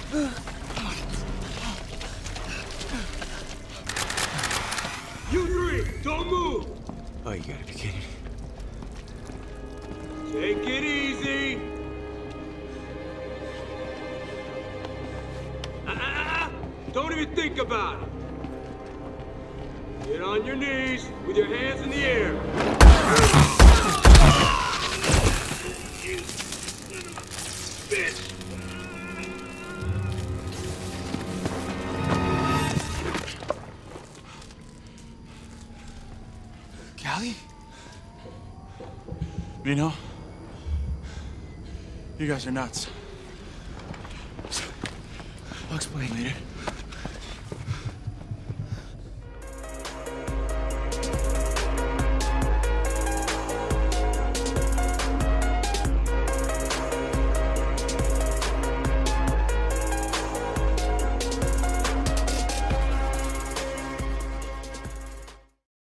You three, don't move! Oh, you gotta be kidding. Take it easy. Don't even think about it. Get on your knees with your hands in the air. You son of a bitch! Callie? Minho? You guys are nuts. I'll explain later.